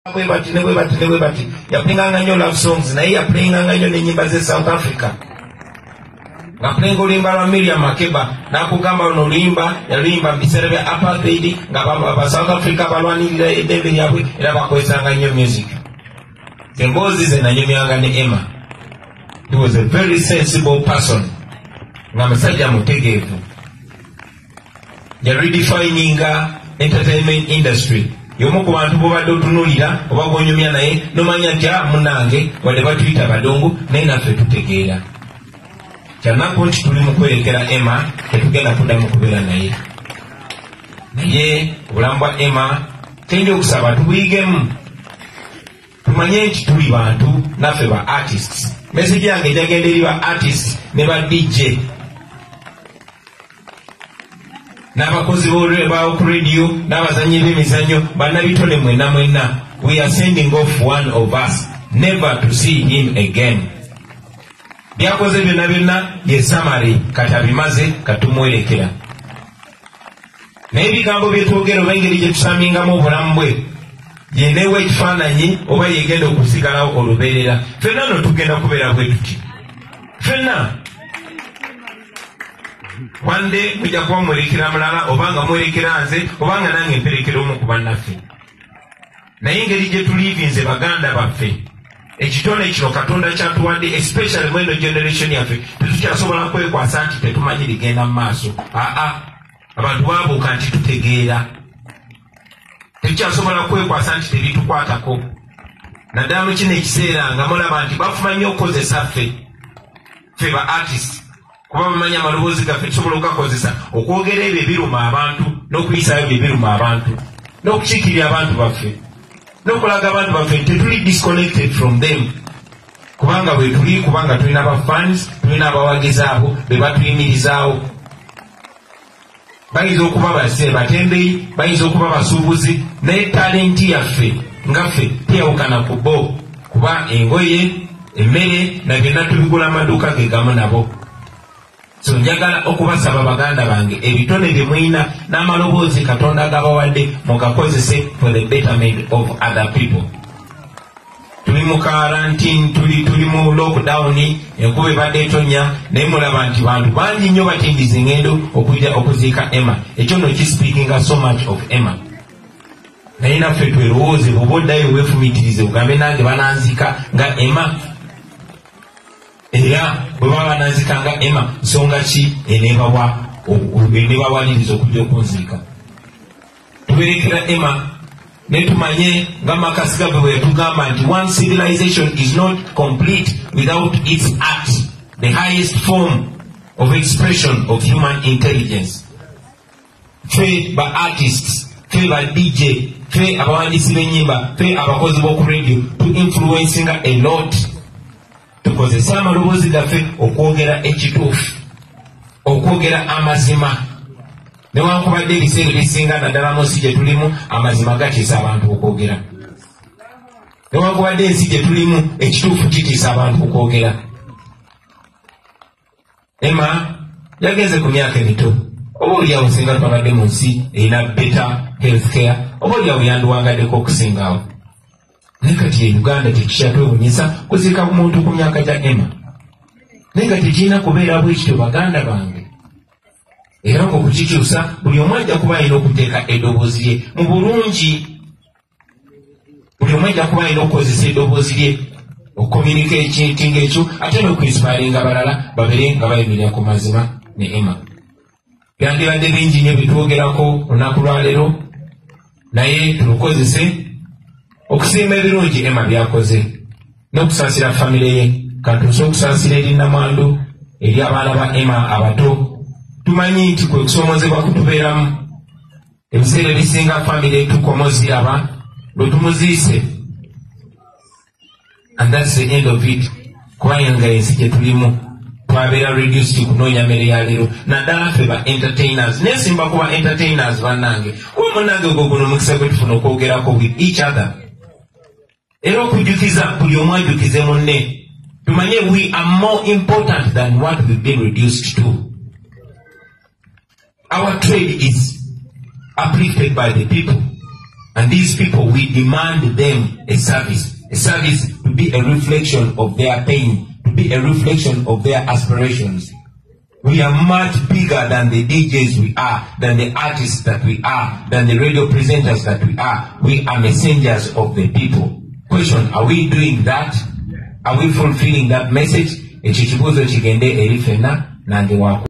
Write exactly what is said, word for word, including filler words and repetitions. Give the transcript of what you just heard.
Bwe bati ne bwe bati ne bwe bati yapinganga nnyo love songs naye yapinganga nnyo n'ennyimba ze South Africa nga kulenga oluyimba lwa Miriam Makeba n'akugamba luno oluyimba yaluyimba mu biseera bya apartheid nga aba South Africa balwanirira eddembe lyabwe era bakozesanga nnyo music. Emboozi ze nanyumyanga ne Emma. He was a very sensible person nga musajja mutegeevu yaredefininga entertainment industry. Yomu ku bantu bobadde otunulira oba gwonyumya naye nomanya nti munange wadde batuyita badongo naye naffe tutegeera kyanaku nti tuli mu kwerekera Emma tetugenda kuddamu kubeera naye naye obulamu bwa Emma tenda okusaba tubuyigemu tumanye nti tuli bantu naffe ba artists. Message yange ejagenda eri ba artists ne ba D J n'abakozi b'olwebawo ku radio n'abazanyi b'emizanyo bannabitone mwena mwena. We are sending off one of us never to see him again. Byakoze byonna byonna ye summary kati abimaze katumwerekera naye ebigambo byetwogera oba engeri gye tusamingamu obulamu bwe yeneewa ekifaananyi oba yegenda okusigalawo olubeerera. Ffenna no tugenda kubeera bwe tuti ffenna wande mujja kuba mwerekera mulala obanga mwerekera nze obanga nange mperekera omu ku bannaffe naye engeri gye tuliivinze baganda baffe ekitone kino Katonda kyatuwadde especially mweno generation yaffe tetukyasobola kwekwasa nti tetumanyi ligenda mu maaso. Aa abantu baabuuka nti tutegeera tekyasobola kwekwasa nti teritukwatako naddala mu kino ekiseera nga mulaba nti bafuma nnyo okukozesa ffe ffe ba artists kuba bamanya amaloboozi gaffe tusobola okugakozesa okwogera ebyo ebiruma abantu n'okuyisaayo ebyo ebiruma abantu n'okukiikirira abantu baffe n'okulaga abantu baffe tetuli disconnected from them kubanga bwe tuli kubanga tulina aba fans tulina abawagizi abo be batuyimirizaawo. Bayinza okuba base batembeyi bayinza okuba basuubuzi naye talenti yaffe nga ffe teyawukana ku bo kuba engoye emmere na byonna tubigula amaduuka ge gamu nabo. So njagala okubasaba baganda bange ebitone bye mwina n'amaloboozi Katonda gabawadde mugakozese for the betterment of other people. Tuli mu quarantine tuli tuli mu lockdown enkuba ebadde etonya naye mulaba nti bantu bangi nnyo batindiza engendo okujja okuziika Emma. Ekyo no kispeakinga so much of Emma naye naffe twerowooze bwoba oddayo weefumiitirize ugambe nange bananzika nga Emma era bwe baba bananzika nga Emma nsonga ki eneebawa eneebawaliriza okujja okunziika. Tuberekera Emma netumanye nga makasiga bwe tugamba nti one civilization is not complete without its art, the highest form of expression of human intelligence. Fe ba artists, fe ba D J, fe abawandiisi b'ennyimba, fe abakozi b'oku radio to influencing a lot. Tukozesa amaloboozi gaffe okwogera ekituufu, okwogera amazima. Newankubadde ebiseera ebisinga naddala mu nsi gye tulimu amazima gatiisa abantu okwogera. Newankubadde ensi gye tulimu ekituufu kitiisa abantu okwogera. Emma yagenze ku myaka emito oba oliawo singa twabadde mu nsi erina better health care oba oliawo yandiwangaddeko okusingawo. Naye kati e Uganda tekikyatwewunyisa kuziika muntu ku myaka gya Emma. Naye nga tekirina kubeera bwekityo baganda bange. Era ng'okukikyusa buli omu ajja kuba alina okuteeka eddoboozi lye mu bulungi. Buli omu ajja kuba alina okukozesa eddoboozi lye okucommunicatinga ekyo ate n'okuinspiringa balala babeere nga bayimirira ku mazima ne Emma. Byandibadde bingi nnyo bitwogerako olunaku lwaleero naye tulukozese okusiima ebirungi Emma byakoze n'okusaasira famire ye. Katuuse okusaasira eri Namwandu eri abaana ba Emma abato. Tumanyi nti kwe kusoomozebwa kutubeeramu ebiseera ebisinga famire tukomoziraba lwe tumuziise and that's the end of it. Kubanga ensi gye tulimu twabeera reduced kunoonya mmere ya leero naddala ffe ba entertainers nesimba kuba entertainers bannange kuba munnange ogwo guno omukisa gwe tufuna okwogerako with each other era okujjukiza buli omu ajjukize munne. Tumanye we are more important than what we've been reduced to. Our trade is uplifted by the people. And these people, we demand them a service. A service to be a reflection of their pain, to be a reflection of their aspirations. We are much bigger than the D Js we are, than the artists that we are, than the radio presenters that we are. We are messengers of the people. Question, are we doing that? Are we fulfilling that message? Echichibuzo chigende erifena nange wako.